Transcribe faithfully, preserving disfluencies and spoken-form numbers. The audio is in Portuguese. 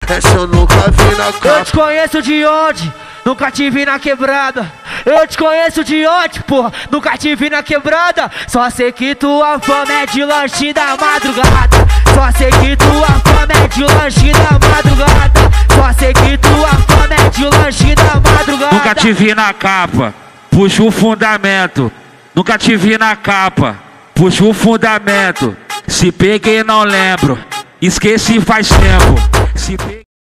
essa eu nunca vi na capa. Eu te conheço de onde? Nunca te vi na quebrada. Eu te conheço de onde, porra? Nunca te vi na quebrada. Só sei que tua fama é de lanche da madrugada. Só sei que tua fama é de lanche da madrugada. Só sei que tua fama é de lanche da madrugada. Nunca te vi na capa, puxa o fundamento. Nunca te vi na capa, puxa o fundamento. Se peguei não lembro, esqueci faz tempo. Se peguei...